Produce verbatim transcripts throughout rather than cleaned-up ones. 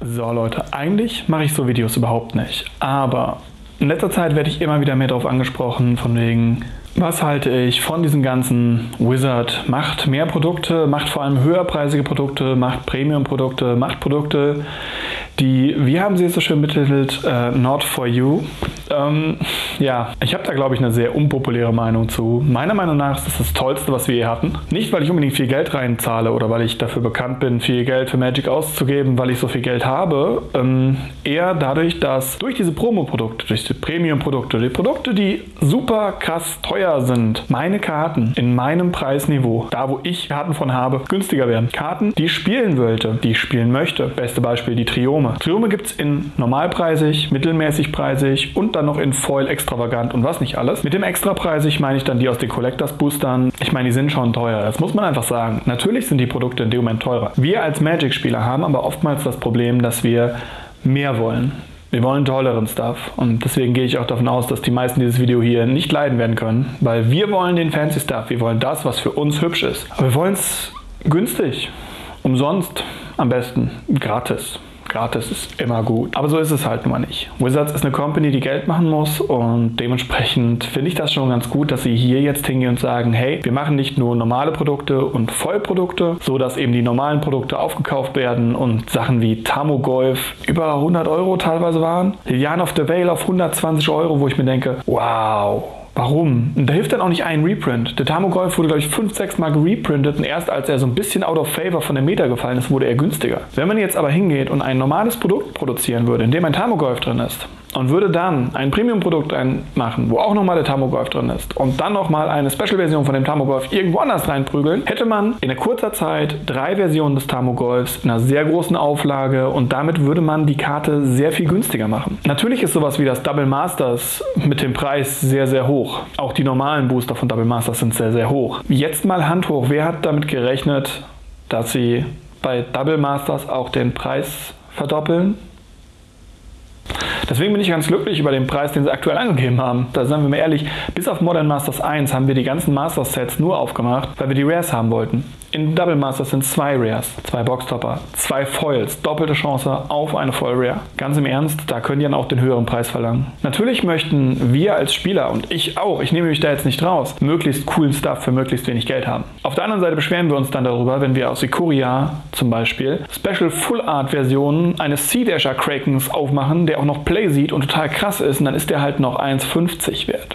So Leute, eigentlich mache ich so Videos überhaupt nicht, aber in letzter Zeit werde ich immer wieder mehr darauf angesprochen, von wegen, was halte ich von diesem ganzen Wizard, macht mehr Produkte, macht vor allem höherpreisige Produkte, macht Premium-Produkte, macht Produkte, die, wie haben sie es so schön betitelt, uh, not for you. Ähm, ja, ich habe da glaube ich eine sehr unpopuläre Meinung zu. Meiner Meinung nach ist das das Tollste, was wir je hatten. Nicht, weil ich unbedingt viel Geld reinzahle oder weil ich dafür bekannt bin, viel Geld für Magic auszugeben, weil ich so viel Geld habe. Ähm, eher dadurch, dass durch diese Promo-Produkte, durch die Premium-Produkte, die Produkte, die super krass teuer sind, meine Karten in meinem Preisniveau, da wo ich Karten von habe, günstiger werden. Karten, die ich spielen wollte, die ich spielen möchte. Beste Beispiel die Triome. Triome gibt es in normalpreisig, mittelmäßig preisig und dann noch in Foil extravagant und was nicht alles. Mit dem extrapreisig meine ich dann die aus den Collectors Boostern. Ich meine, die sind schon teuer. Das muss man einfach sagen. Natürlich sind die Produkte in dem Moment teurer. Wir als Magic-Spieler haben aber oftmals das Problem, dass wir mehr wollen. Wir wollen tolleren Stuff und deswegen gehe ich auch davon aus, dass die meisten dieses Video hier nicht leiden werden können, weil wir wollen den fancy Stuff. Wir wollen das, was für uns hübsch ist. Aber wir wollen es günstig, umsonst, am besten gratis. Gratis ist immer gut. Aber so ist es halt nun mal nicht. Wizards ist eine Company, die Geld machen muss und dementsprechend finde ich das schon ganz gut, dass sie hier jetzt hingehen und sagen, hey, wir machen nicht nur normale Produkte und Vollprodukte, so dass eben die normalen Produkte aufgekauft werden und Sachen wie Tarmogoyf über hundert Euro teilweise waren. Liliana of the Veil auf hundertzwanzig Euro, wo ich mir denke, wow. Warum? Und da hilft dann auch nicht ein Reprint. Der Tarmogoyf wurde, glaube ich, fünf, sechs Mal gereprintet und erst als er so ein bisschen out of favor von der Meta gefallen ist, wurde er günstiger. Wenn man jetzt aber hingeht und ein normales Produkt produzieren würde, in dem ein Tarmogoyf drin ist, und würde dann ein Premium-Produkt machen, wo auch nochmal der Tarmogoyf drin ist und dann nochmal eine Special-Version von dem Tarmogoyf irgendwo anders reinprügeln, hätte man in kurzer Zeit drei Versionen des Tarmogoyfs in einer sehr großen Auflage und damit würde man die Karte sehr viel günstiger machen. Natürlich ist sowas wie das Double Masters mit dem Preis sehr, sehr hoch. Auch die normalen Booster von Double Masters sind sehr, sehr hoch. Jetzt mal Hand hoch, wer hat damit gerechnet, dass sie bei Double Masters auch den Preis verdoppeln? Deswegen bin ich ganz glücklich über den Preis, den sie aktuell angegeben haben. Da sagen wir mal ehrlich, bis auf Modern Masters eins haben wir die ganzen Masters Sets nur aufgemacht, weil wir die Rares haben wollten. In Double Masters sind zwei Rares, zwei Boxtopper, zwei Foils, doppelte Chance auf eine Foil Rare. Ganz im Ernst, da können die dann auch den höheren Preis verlangen. Natürlich möchten wir als Spieler und ich auch, ich nehme mich da jetzt nicht raus, möglichst coolen Stuff für möglichst wenig Geld haben. Auf der anderen Seite beschweren wir uns dann darüber, wenn wir aus Ikoria zum Beispiel Special Full Art Versionen eines Sea Dasher Krakens aufmachen, der auch noch Play sieht und total krass ist und dann ist der halt noch eins fünfzig wert.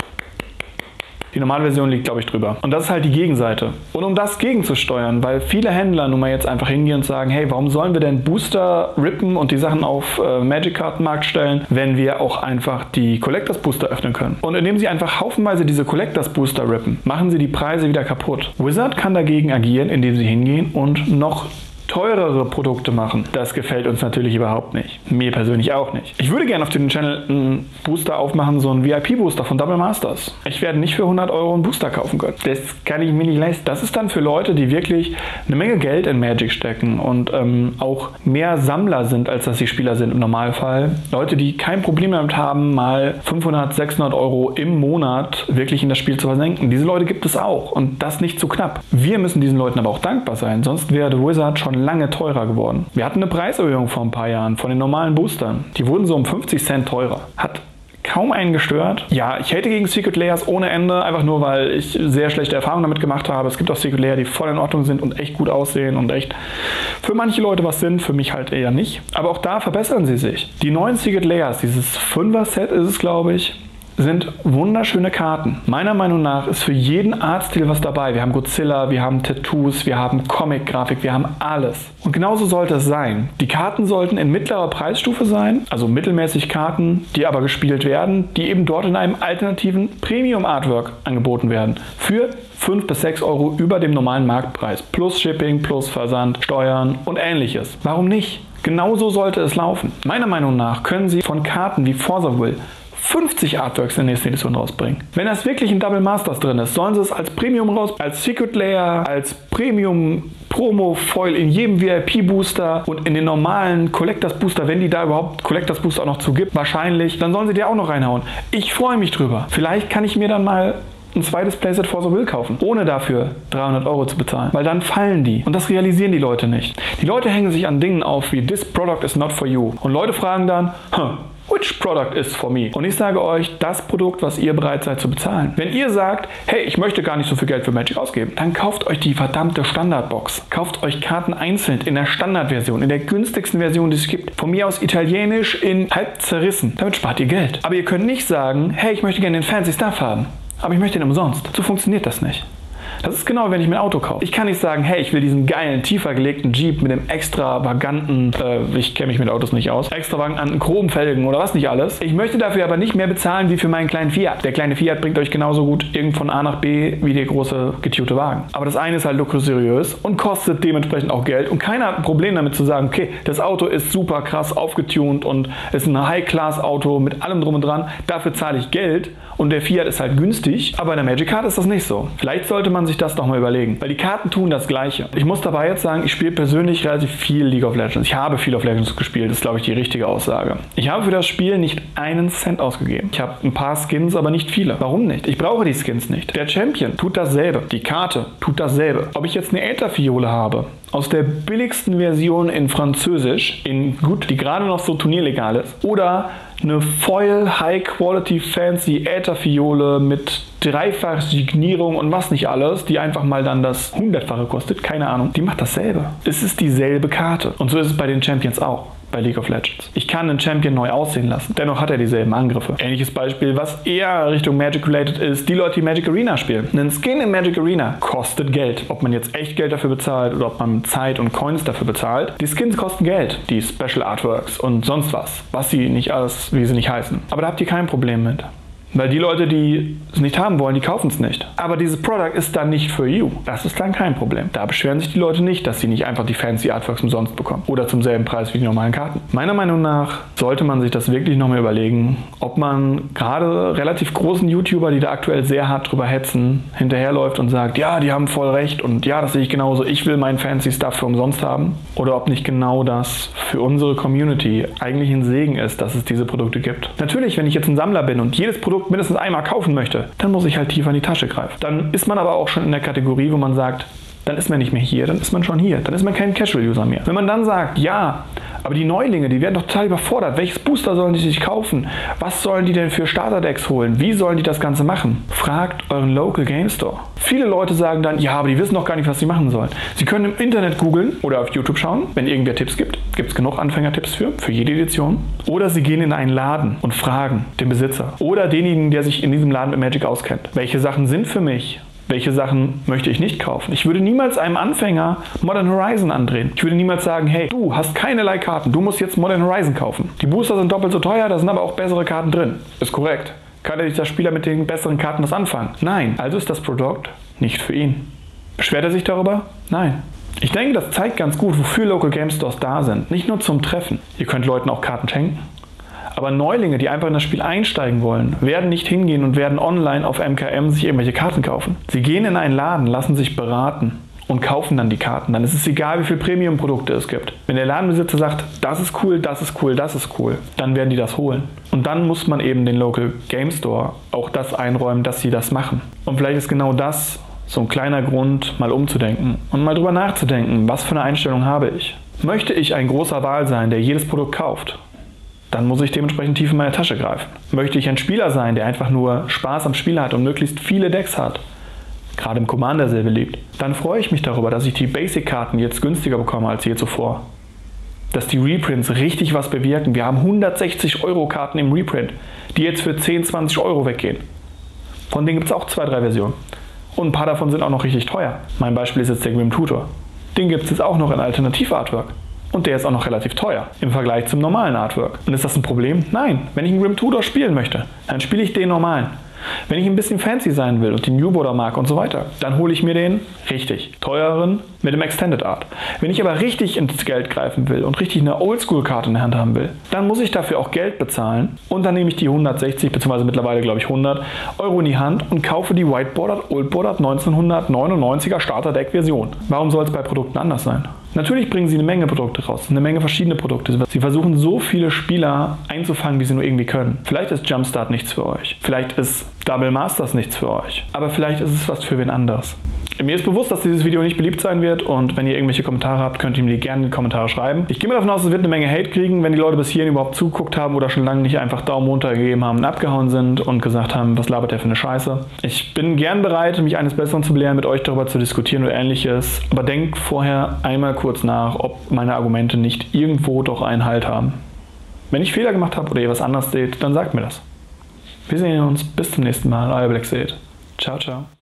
Die normale Version liegt, glaube ich, drüber. Und das ist halt die Gegenseite. Und um das gegenzusteuern, weil viele Händler nun mal jetzt einfach hingehen und sagen, hey, warum sollen wir denn Booster rippen und die Sachen auf äh, Magic-Kartenmarkt stellen, wenn wir auch einfach die Collectors Booster öffnen können? Und indem sie einfach haufenweise diese Collectors Booster rippen, machen sie die Preise wieder kaputt. Wizard kann dagegen agieren, indem sie hingehen und noch teurere Produkte machen. Das gefällt uns natürlich überhaupt nicht. Mir persönlich auch nicht. Ich würde gerne auf dem Channel einen Booster aufmachen, so einen V I P-Booster von Double Masters. Ich werde nicht für hundert Euro einen Booster kaufen können. Das kann ich mir nicht leisten. Das ist dann für Leute, die wirklich eine Menge Geld in Magic stecken und ähm, auch mehr Sammler sind, als dass sie Spieler sind im Normalfall. Leute, die kein Problem damit haben, mal fünfhundert, sechshundert Euro im Monat wirklich in das Spiel zu versenken. Diese Leute gibt es auch und das nicht zu knapp. Wir müssen diesen Leuten aber auch dankbar sein, sonst wäre The Wizard schon lange teurer geworden. Wir hatten eine Preiserhöhung vor ein paar Jahren von den normalen Boostern. Die wurden so um fünfzig Cent teurer. Hat kaum einen gestört. Ja, ich hate gegen Secret Layers ohne Ende, einfach nur, weil ich sehr schlechte Erfahrungen damit gemacht habe. Es gibt auch Secret Layer, die voll in Ordnung sind und echt gut aussehen und echt für manche Leute was sind, für mich halt eher nicht. Aber auch da verbessern sie sich. Die neuen Secret Layers, dieses Fünfer-Set ist es, glaube ich, sind wunderschöne Karten. Meiner Meinung nach ist für jeden Artstil was dabei. Wir haben Godzilla, wir haben Tattoos, wir haben Comic-Grafik, wir haben alles. Und genauso sollte es sein. Die Karten sollten in mittlerer Preisstufe sein, also mittelmäßig Karten, die aber gespielt werden, die eben dort in einem alternativen Premium-Artwork angeboten werden. Für fünf bis sechs Euro über dem normalen Marktpreis. Plus Shipping, plus Versand, Steuern und ähnliches. Warum nicht? Genauso sollte es laufen. Meiner Meinung nach können Sie von Karten wie Forza Will fünfzig Artworks in der nächsten Edition rausbringen. Wenn das wirklich in Double Masters drin ist, sollen sie es als Premium raus, als Secret Layer, als Premium Promo Foil in jedem V I P Booster und in den normalen Collectors Booster, wenn die da überhaupt Collectors Booster auch noch zu gibt, wahrscheinlich, dann sollen sie die auch noch reinhauen. Ich freue mich drüber. Vielleicht kann ich mir dann mal ein zweites Playset Force of Will kaufen, ohne dafür dreihundert Euro zu bezahlen. Weil dann fallen die. Und das realisieren die Leute nicht. Die Leute hängen sich an Dingen auf wie "This product is not for you". Und Leute fragen dann, huh, which product is for me? Und ich sage euch, das Produkt, was ihr bereit seid zu bezahlen. Wenn ihr sagt, hey, ich möchte gar nicht so viel Geld für Magic ausgeben, dann kauft euch die verdammte Standardbox. Kauft euch Karten einzeln in der Standardversion, in der günstigsten Version, die es gibt. Von mir aus italienisch in halb zerrissen. Damit spart ihr Geld. Aber ihr könnt nicht sagen, hey, ich möchte gerne den Fancy Stuff haben, aber ich möchte ihn umsonst. So funktioniert das nicht. Das ist genau, wenn ich mir ein Auto kaufe. Ich kann nicht sagen, hey, ich will diesen geilen, tiefer gelegten Jeep mit dem extravaganten, äh, ich kenne mich mit Autos nicht aus, extravaganten Chromfelgen oder was nicht alles. Ich möchte dafür aber nicht mehr bezahlen wie für meinen kleinen Fiat. Der kleine Fiat bringt euch genauso gut irgend von A nach B wie der große getunte Wagen. Aber das eine ist halt luxuriös und kostet dementsprechend auch Geld und keiner hat ein Problem damit zu sagen, okay, das Auto ist super krass aufgetunt und ist ein High-Class-Auto mit allem drum und dran, dafür zahle ich Geld und der Fiat ist halt günstig, aber in der Magic Card ist das nicht so. Vielleicht sollte man sich das doch mal überlegen, weil die Karten tun das Gleiche. Ich muss dabei jetzt sagen, ich spiele persönlich relativ viel League of Legends. Ich habe viel of Legends gespielt, das ist glaube ich die richtige Aussage. Ich habe für das Spiel nicht einen Cent ausgegeben. Ich habe ein paar Skins, aber nicht viele. Warum nicht? Ich brauche die Skins nicht. Der Champion tut dasselbe. Die Karte tut dasselbe. Ob ich jetzt eine Ätherfiole habe, aus der billigsten Version in Französisch, in gut, die gerade noch so turnierlegal ist, oder eine Foil High Quality Fancy Ätherfiole mit dreifach Signierung und was nicht alles, die einfach mal dann das hundertfache kostet, keine Ahnung, die macht dasselbe. Es ist dieselbe Karte. Und so ist es bei den Champions auch. Bei League of Legends. Ich kann einen Champion neu aussehen lassen. Dennoch hat er dieselben Angriffe. Ähnliches Beispiel, was eher Richtung Magic related ist, die Leute, die Magic Arena spielen. Ein Skin in Magic Arena kostet Geld. Ob man jetzt echt Geld dafür bezahlt oder ob man Zeit und Coins dafür bezahlt. Die Skins kosten Geld. Die Special Artworks und sonst was. Was sie nicht alles, wie sie nicht heißen. Aber da habt ihr kein Problem mit. Weil die Leute, die es nicht haben wollen, die kaufen es nicht. Aber dieses Product ist dann nicht für you. Das ist dann kein Problem. Da beschweren sich die Leute nicht, dass sie nicht einfach die fancy Artworks umsonst bekommen. Oder zum selben Preis wie die normalen Karten. Meiner Meinung nach sollte man sich das wirklich nochmal überlegen, ob man gerade relativ großen YouTuber, die da aktuell sehr hart drüber hetzen, hinterherläuft und sagt, ja, die haben voll recht und ja, das sehe ich genauso, ich will meinen fancy Stuff für umsonst haben. Oder ob nicht genau das für unsere Community eigentlich ein Segen ist, dass es diese Produkte gibt. Natürlich, wenn ich jetzt ein Sammler bin und jedes Produkt mindestens einmal kaufen möchte, dann muss ich halt tiefer in die Tasche greifen. Dann ist man aber auch schon in der Kategorie, wo man sagt, dann ist man nicht mehr hier, dann ist man schon hier, dann ist man kein Casual-User mehr. Wenn man dann sagt, ja, aber die Neulinge, die werden doch total überfordert. Welches Booster sollen die sich kaufen? Was sollen die denn für Starterdecks holen? Wie sollen die das Ganze machen? Fragt euren Local Game Store. Viele Leute sagen dann, ja, aber die wissen doch gar nicht, was sie machen sollen. Sie können im Internet googeln oder auf YouTube schauen, wenn irgendwer Tipps gibt. Gibt es genug Anfängertipps für, für jede Edition. Oder sie gehen in einen Laden und fragen den Besitzer oder denjenigen, der sich in diesem Laden mit Magic auskennt. Welche Sachen sind für mich? Welche Sachen möchte ich nicht kaufen? Ich würde niemals einem Anfänger Modern Horizon andrehen. Ich würde niemals sagen, hey, du hast keinerlei Karten, du musst jetzt Modern Horizon kaufen. Die Booster sind doppelt so teuer, da sind aber auch bessere Karten drin. Ist korrekt. Kann der dieser Spieler mit den besseren Karten was anfangen? Nein. Also ist das Produkt nicht für ihn. Beschwert er sich darüber? Nein. Ich denke, das zeigt ganz gut, wofür Local Game Stores da sind. Nicht nur zum Treffen. Ihr könnt Leuten auch Karten schenken. Aber Neulinge, die einfach in das Spiel einsteigen wollen, werden nicht hingehen und werden online auf M K M sich irgendwelche Karten kaufen. Sie gehen in einen Laden, lassen sich beraten und kaufen dann die Karten. Dann ist es egal, wie viele Premium-Produkte es gibt. Wenn der Ladenbesitzer sagt, das ist cool, das ist cool, das ist cool, dann werden die das holen. Und dann muss man eben den Local Game Store auch das einräumen, dass sie das machen. Und vielleicht ist genau das so ein kleiner Grund, mal umzudenken und mal drüber nachzudenken, was für eine Einstellung habe ich. Möchte ich ein großer Wal sein, der jedes Produkt kauft? Dann muss ich dementsprechend tief in meine Tasche greifen. Möchte ich ein Spieler sein, der einfach nur Spaß am Spiel hat und möglichst viele Decks hat, gerade im Commander sehr beliebt, dann freue ich mich darüber, dass ich die Basic-Karten jetzt günstiger bekomme als je zuvor. Dass die Reprints richtig was bewirken. Wir haben hundertsechzig Euro Karten im Reprint, die jetzt für zehn, zwanzig Euro weggehen. Von denen gibt es auch zwei, drei Versionen. Und ein paar davon sind auch noch richtig teuer. Mein Beispiel ist jetzt der Grim Tutor. Den gibt es jetzt auch noch in Alternativ-Artwork. Und der ist auch noch relativ teuer im Vergleich zum normalen Artwork. Und ist das ein Problem? Nein. Wenn ich einen Grim Tutor spielen möchte, dann spiele ich den normalen. Wenn ich ein bisschen fancy sein will und den New Border mag und so weiter, dann hole ich mir den richtig teureren mit dem Extended Art. Wenn ich aber richtig ins Geld greifen will und richtig eine Oldschool-Karte in der Hand haben will, dann muss ich dafür auch Geld bezahlen und dann nehme ich die hundertsechzig bzw. mittlerweile glaube ich hundert Euro in die Hand und kaufe die White Bordered Old Bordered neunzehnhundertneunundneunziger Starter Deck Version. Warum soll es bei Produkten anders sein? Natürlich bringen sie eine Menge Produkte raus, eine Menge verschiedene Produkte. Sie versuchen so viele Spieler einzufangen, wie sie nur irgendwie können. Vielleicht ist Jumpstart nichts für euch. Vielleicht ist Double Masters nichts für euch. Aber vielleicht ist es was für wen anders. Mir ist bewusst, dass dieses Video nicht beliebt sein wird und wenn ihr irgendwelche Kommentare habt, könnt ihr mir die gerne in die Kommentare schreiben. Ich gehe mal davon aus, es wird eine Menge Hate kriegen, wenn die Leute bis hierhin überhaupt zugeguckt haben oder schon lange nicht einfach Daumen runter gegeben haben und abgehauen sind und gesagt haben, was labert der für eine Scheiße. Ich bin gern bereit, mich eines Besseren zu belehren, mit euch darüber zu diskutieren oder ähnliches, aber denkt vorher einmal kurz nach, ob meine Argumente nicht irgendwo doch einen Halt haben. Wenn ich Fehler gemacht habe oder ihr was anderes seht, dann sagt mir das. Wir sehen uns, bis zum nächsten Mal, euer Black Seed. Ciao, ciao.